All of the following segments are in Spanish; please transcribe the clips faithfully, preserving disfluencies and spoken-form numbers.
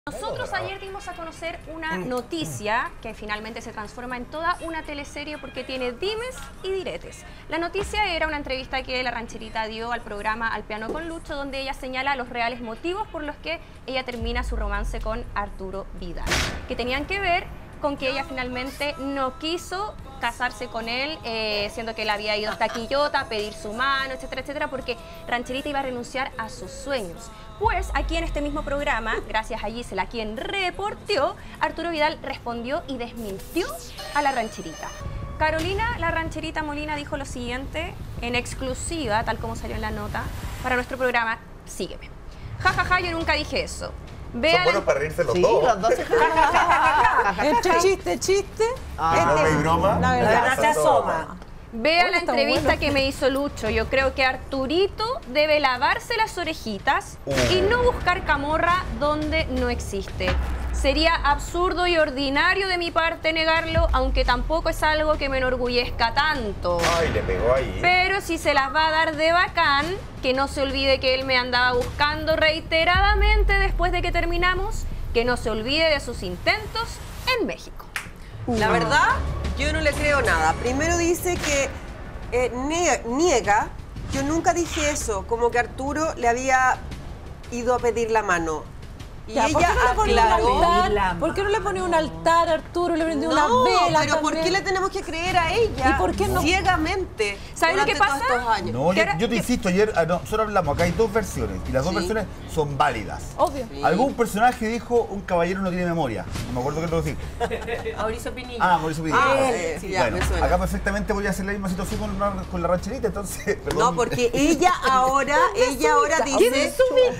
Nosotros ayer dimos a conocer una noticia que finalmente se transforma en toda una teleserie porque tiene dimes y diretes. La noticia era una entrevista que la rancherita dio al programa Al Piano con Lucho, donde ella señala los reales motivos por los que ella termina su romance con Arturo Vidal, que tenían que ver con que ella finalmente no quiso casarse con él, eh, siendo que él había ido hasta Quillota a pedir su mano, etcétera, etcétera, porque Rancherita iba a renunciar a sus sueños. Pues aquí en este mismo programa, gracias a Gisela, quien reporteó, Arturo Vidal respondió y desmintió a la rancherita. Carolina, la rancherita Molina, dijo lo siguiente en exclusiva, tal como salió en la nota, para nuestro programa Sígueme. Ja, ja, ja, yo nunca dije eso. Vean... Son buenos para reírse los sí, dos. los dos. Entre chiste, chiste. Ah, broma y broma. La verdad, La verdad se asoma. Vea Oye, la está entrevista bueno. que me hizo Lucho. Yo creo que Arturito debe lavarse las orejitas Uh. y no buscar camorra donde no existe. Sería absurdo y ordinario de mi parte negarlo, aunque tampoco es algo que me enorgullezca tanto. Ay, le pegó ahí. Pero si se las va a dar de bacán, que no se olvide que él me andaba buscando reiteradamente después de que terminamos, que no se olvide de sus intentos en México. La verdad, yo no le creo nada. Primero dice que eh, nie- niega, yo nunca dije eso, como que Arturo le había ido a pedir la mano. Y Ya, ¿por ella qué no le pone un aclaró... altar? ¿Por qué no le pone un altar a Arturo? Le prendió una No, vela pero ¿por también? qué le tenemos que creer a ella? ¿Y por qué no? Ciegamente. ¿Sabes lo que durante pasa? todos estos años. No, yo, Ahora- yo te insisto, ayer ah, no, nosotros hablamos, acá hay dos versiones y las dos Sí. versiones son válidas. Obvio. Sí. Algún personaje dijo, un caballero no tiene memoria. No me acuerdo qué lo decir. Mauricio Pinilla. Ah, Mauricio Pinilla. Ah, Ah, eh, sí, ya, bueno, me suena. acá perfectamente podría ser la misma situación con la, con la rancherita, entonces, perdón. No, porque ella ahora, ella ahora dice...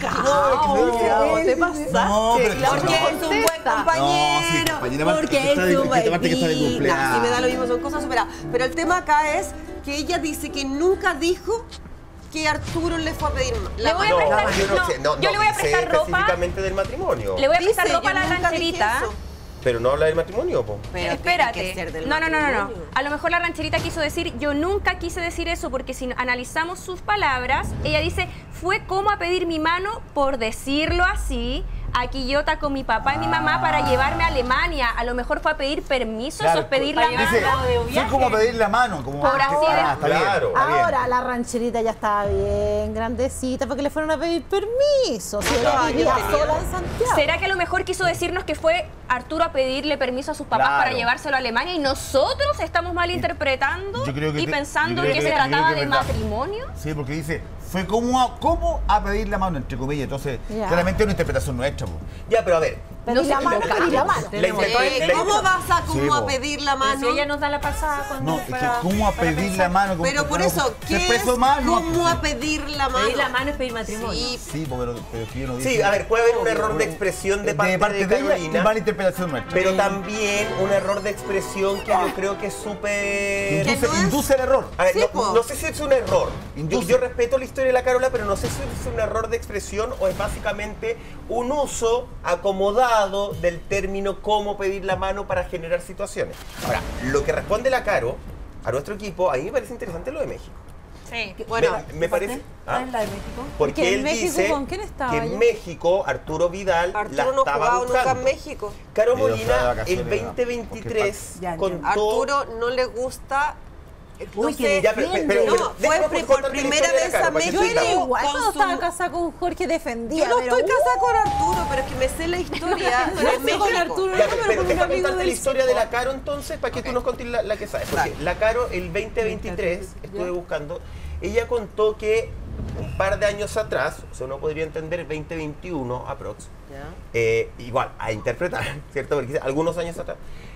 No, ¿Qué te pasaste? No, pero es que Porque no. es un buen compañero. No, sí, compañera, aparte porque que está de- es un que aparte que está de buen cumpleaños. Sí, me da lo mismo, son cosas superadas. Pero el tema acá es que ella dice que nunca dijo que Arturo le fue a pedir la Le voy a mano. prestar- yo no, no, sé, no, yo no le voy a dice prestar ropa. específicamente del matrimonio. Le voy a Dice, prestar ropa a yo la nunca dije rancherita. eso. Pero no habla del matrimonio, po. Pero Espérate. tiene que ser del no, no, no, no, no. matrimonio. A lo mejor la rancherita quiso decir, yo nunca quise decir eso, porque si analizamos sus palabras, ella dice, fue como a pedir mi mano, por decirlo así, a Quillota con mi papá y mi mamá para llevarme a Alemania. A lo mejor fue a pedir permiso, Claro, eso es pedir la para mano. Dice, Lado de un fue viaje. como pedir la mano. Como, Por así ah, está bien, Claro. está bien. Ahora la rancherita ya estaba bien grandecita porque le fueron a pedir permiso. Si ella años vivía tenía? sola en Santiago. ¿Será que a lo mejor quiso decirnos que fue Arturo a pedirle permiso a sus papás Claro. para llevárselo a Alemania y nosotros estamos malinterpretando Yo creo que y te- pensando yo creo que, que- se yo creo trataba que de es verdad. matrimonio? Sí, porque dice, fue como a, como a pedir la mano, entre comillas. Entonces, Ya. claramente es una interpretación nuestra. Po. Ya, pero a ver. Pedir No se la mano, equivocaron. pedir la mano. La interpre- la ¿Cómo vas a como Sí, a po. pedir la Pero mano? si ella nos da la pasada cuando No, es que para- ¿cómo a para pedir pensar? la mano? Como Pero que por no- eso, se ¿qué es expresó mal, ¿no? cómo a pedir la mano? Pedir la mano es pedir matrimonio. Sí, Sí, po, pero, pero que yo no Sí, dije- a ver, puede haber un error de expresión de parte de, ella y Carolina, mala interpretación nuestra. pero también un error de expresión que yo creo que es súper... Que Induce, no es- induce el error. A ver, Sí, no, po. no sé si es un error. Yo, Induce. yo respeto la historia de la Carola, pero no sé si es un error de expresión o es básicamente un uso acomodado del término cómo pedir la mano para generar situaciones. Ahora, lo que responde la Caro a nuestro equipo, a mí me parece interesante lo de México. Sí. bueno, me, me parece... ¿Ah? ¿ah? ¿Es la de México? Porque ¿Que en él México dice con quién estaba que ella? en México Arturo Vidal la Arturo no estaba jugaba nunca buscando. en México. Caro Pero está de Molina, vacaciones, el ¿verdad? veinte veintitrés, Ya, ya. contó... Arturo no le gusta. No Uy, que sé, Ya, pero- pero- pero- no, pero fue déjame pre- contarte por la primera historia de la vez Caro, a para que Yo México. era entendamos. igual con cuando su- estaba casada con Jorge, defendía. Yo no pero, estoy uh, casada con Arturo, pero es que me sé la historia de Yo estoy México. con Arturo. Ya, No, pero, pero con un déjame amigo contarte la del historia de la Caro entonces para que tú nos contes la, la que sabes. Porque Dale. la Caro el veinte veintitrés, estuve buscando, ella contó que un par de años atrás, o sea, uno podría entender veinte veintiuno aprox, Ya. eh, igual a interpretar, ¿cierto? Porque dice, algunos años atrás,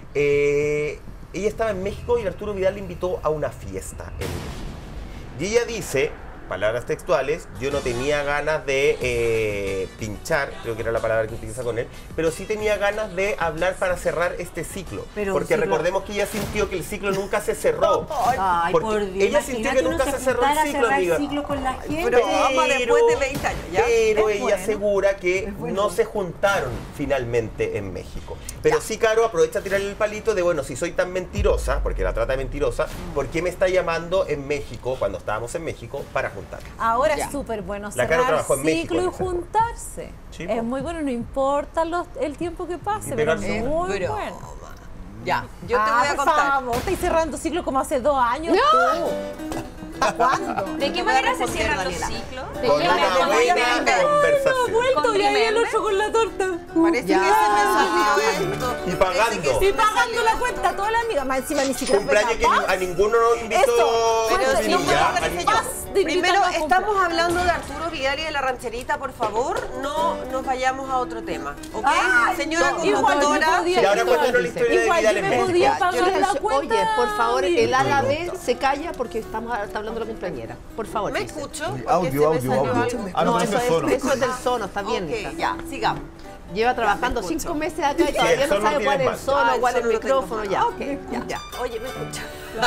eh, ella estaba en México y Arturo Vidal le invitó a una fiesta en México. Y ella dice, palabras textuales, yo no tenía ganas de eh, pinchar, creo que era la palabra que utiliza con él, pero sí tenía ganas de hablar para cerrar este ciclo. Pero porque un ciclo- recordemos que ella sintió que el ciclo nunca se cerró. Ay, Porque por Dios. ella sintió que imagínate nunca uno se cerró el juntara a ciclo, cerrar amiga. ciclo con la gente. Pero vamos después de veinte años, ¿ya? Pero Es ella bueno. asegura que Es bueno. no se juntaron finalmente en México. Pero sí, Caro, aprovecha a tirarle el palito de, bueno, si soy tan mentirosa, porque la trata de mentirosa, ¿por qué me está llamando en México, cuando estábamos en México, para juntar. Ahora Ya. es súper bueno La Caro cerrar trabajó en México ciclo en y esa época. juntarse. Sí, es po. muy bueno, no importa los- el tiempo que pase, Y pero es pegarse muy Broma. bueno. Ya, yo te Ah, voy a por contar. favor, estáis cerrando ciclo como hace dos años tú. ¿Hasta cuándo? ¿De qué Te voy a manera se responder, cierran los Daniela. ciclos? Con ¿De una qué buena manera? conversación. Vuelto Con y ahí el remember. otro con la torta. Parece Ya. que se me salió esto. Y pagando. Parece que se Y me pagando salió la esto. cuenta a toda la amiga. Más encima ni siquiera fue Cumpleaños que capaz. a ninguno nos invitó. Esto, Pero Bueno, si no no puedo me a parece ninguno. yo. Más de Primero, invitarnos a estamos comprar. hablando de Arturo Vidal y de la rancherita, por favor, no nos vayamos a otro tema, ¿ok? Ay, Señora no, igual yo conductora, podía- Y ahora cuéntanos la historia de Igual Vidal yo en me México. podía Yo pagar les- la cuenta. Oye, por favor, el ala Pregunta. B se calla porque estamos está hablando la cumpleañera. Por favor. ¿me dice. escucho? Porque Audio, se me audio, salió audio. algo. Ah, no, No, pero eso eso es sono. es, eso es del sono, está bien. Ok, hija. ya, sigamos. Lleva trabajando escucho. cinco meses acá y Sí, todavía el no sono sabe tiene cuál es el mal. sono, Ah, el cuál es el sono lo tengo micrófono. mal. Ya, Ah, ok, ya. ya. Oye, ¿me escucha?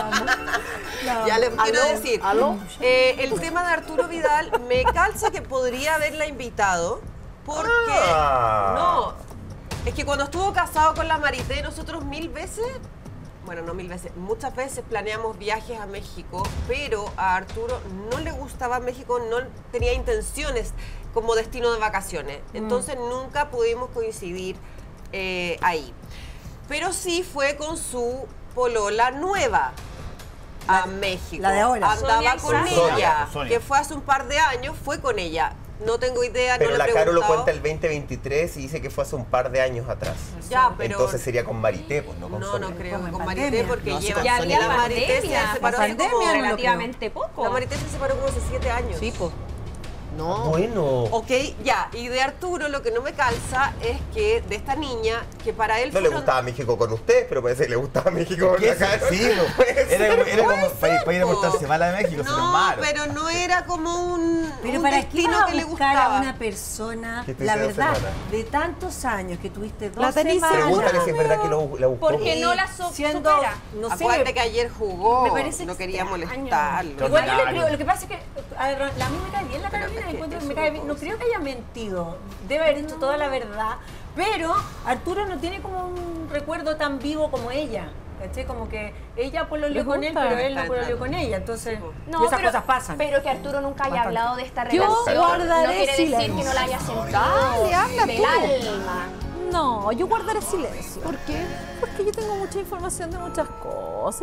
Ya les quiero ¿Aló? decir, ¿Aló? eh, el tema de Arturo Vidal me calza que podría haberla invitado porque Ah. no, es que cuando estuvo casado con la Marité nosotros mil veces, bueno no mil veces, muchas veces planeamos viajes a México, pero a Arturo no le gustaba México, no tenía intenciones como destino de vacaciones, entonces nunca pudimos coincidir eh, ahí. Pero sí fue con su polola nueva a México. la de ahora. Andaba Sonia con Isaac. Sonia, ella, Sonia. que fue hace un par de años, fue con ella. No tengo idea, Pero no le la he Caro lo preguntado. cuenta el veinte veintitrés y dice que fue hace un par de años atrás. Ya, pero Entonces sería con Marité, pues no con no, Sonia. no creo Como que en con pandemia. Marité porque No, sí, lleva con Ya Sonia había la Marité se pandemia, separó la hace como pandemia no lo relativamente poco. la Marité se separó como hace siete años. Sí, pues. No. Bueno. Ok, ya, y de Arturo lo que no me calza es que de esta niña, que para él No le fueron- gustaba México con ustedes, pero parece que le gustaba México con ¿Qué la es? Caro. Sí, no. Era, era como para, para ir a po. portarse mal a México, se nos No, malo. pero no era como un, Pero un ¿para qué destino vas a que le buscar gustaba. a una persona, Que te la hice dos verdad, semanas. de tantos años que tuviste dos La tenís semanas? Pregúntale si es verdad que lo, la buscó. Porque no la so- siendo, supera. no sé, Acuérdate que ayer jugó, me parece no quería extraño. molestarlo. Igual yo le Claro. creo, lo que pasa es que a ver, a mí me cae bien la Carolina, es que encuentro que es me una cae bien. No cosa. creo que haya mentido, debe haber dicho toda la verdad, pero Arturo no tiene como un recuerdo tan vivo como ella. ¿Cachai? Como que ella pololeó Le con él, gusta. pero él no Está pololeó entrando. con ella. Entonces, No, y esas pero, cosas pasan. pero que Arturo nunca haya Bastante. hablado de esta Yo relación. guardaré no quiere decir silencio. que no la haya sentido Dale, habla del tú. alma. No, yo guardaré silencio. ¿Por qué? Porque yo tengo mucha información de muchas cosas. ¿Y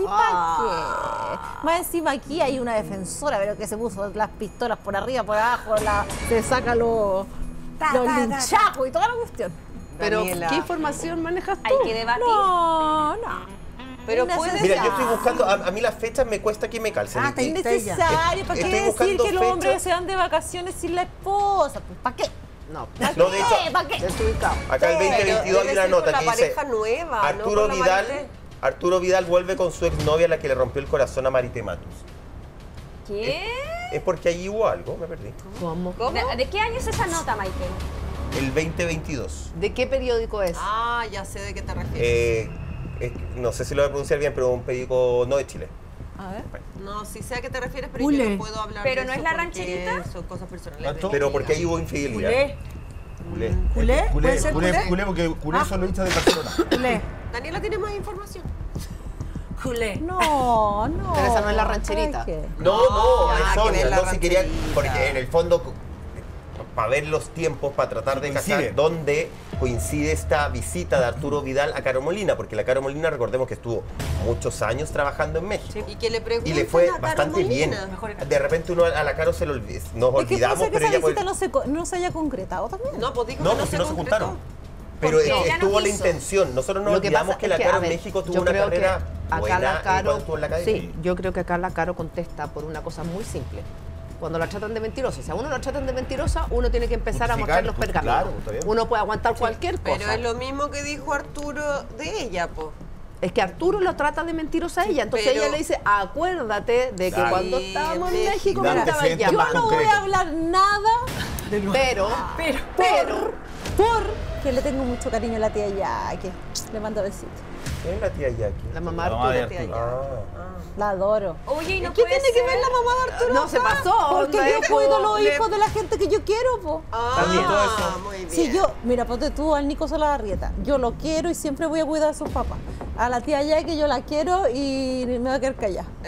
Ah. para qué? Más encima aquí hay una defensora, pero que se puso las pistolas por arriba, por abajo, la- se saca los, Ta, los ta, ta, linchajos y toda la cuestión. Pero, Daniela. ¿qué información manejas tú? Hay que debatir. No, no. Pero Innecesario. puede Mira, yo estoy buscando, a, a mí las fechas me cuesta que me calcen. Ah, Y- está y- Innecesario. ¿Para Estoy qué decir buscando que los hombres fechas. se van de vacaciones sin la esposa? Pues, ¿para qué? No, ¿Para No, qué? de hecho- ¿Para qué? desubicado. Acá el veinte veintidós hay debe una ser con nota la que dice pareja nueva, no Arturo con la Vidal, Marité. Arturo Vidal vuelve con su exnovia, la que le rompió el corazón a Marité Matus. ¿Qué? Es porque ahí hubo algo, me perdí. ¿Cómo? ¿Cómo? ¿De, de qué año es esa nota, Michael? El veinte veintidós. ¿De qué periódico es? Ah, ya sé de qué te refieres. Eh, es que no sé si lo voy a pronunciar bien, pero un periódico no de Chile. A ver. No, sí sé a qué te refieres, pero yo Ule. no puedo hablar ¿Pero de no eso es la porque rancherita? son cosas personales. ¿Cuánto? de Pero mi porque ahí vida. hubo infidelidad. Culé, Culé. ¿Culé? Culé, ¿Puede ser culé, culé? culé, porque culé Ah. son los hinchas de Barcelona. culé, Daniela tiene más información. culé. No, no. Pero esa no es la rancherita. ¿Sabes qué? No, no, Ah, es que Sonia, ver la no si quería, rancherita. porque en el fondo, para ver los tiempos, para tratar de Coincide. cachar dónde coincide esta visita de Arturo Vidal a Caro Molina, porque la Caro Molina, recordemos que estuvo muchos años trabajando en México. Y que le preguntan Y le fue a Caro bastante bien. Molina. Mejor- De repente uno a la Caro se lo olvida. Nos Es que puede olvidamos, ser que pero esa ella... visita puede- no se, co- no se haya concretado también. No, pues dijo No, que pues si se no se concretó. juntaron. Pero Porque es que ella no estuvo la quiso. intención. Nosotros no Lo que olvidamos pasa que es la que, Caro a en ver, México tuvo yo una creo que carrera acá buena la eh, Caro, cuando estuvo en la academia. sí, yo creo que acá la Caro contesta por una cosa muy simple. Cuando la tratan de mentirosa, si a uno la tratan de mentirosa, uno tiene que empezar a mostrar Justificar, los pues, pergaminos. claro, está bien. Uno puede aguantar cualquier cosa. Pero es lo mismo que dijo Arturo de ella, pues. Es que Arturo lo trata de mentirosa a ella, entonces pero- ella le dice, acuérdate de que Claro. cuando Sí, estábamos en en México México. me Dale estabas antecedentes Yo más llamando. no voy a concreto. hablar nada Pero, Pero, pero, porque le tengo mucho cariño a la tía Jackie. Le mando besitos. ¿Quién es la tía Jackie? la mamá La mamá de de Arturo. Arturo. Ah. La adoro. Oye, ¿y no ¿Qué puede tiene que ser? ver la mamá de Arturo? No, se pasó. Porque onda, yo es cuido como- los le- hijos de la gente que yo quiero, po. Ah, También. Todo eso. muy bien. Si yo, mira, ponte tú al Nico Solabarrieta, yo lo quiero y siempre voy a cuidar a sus papás. A la tía Jackie yo la quiero y me va a quedar callada.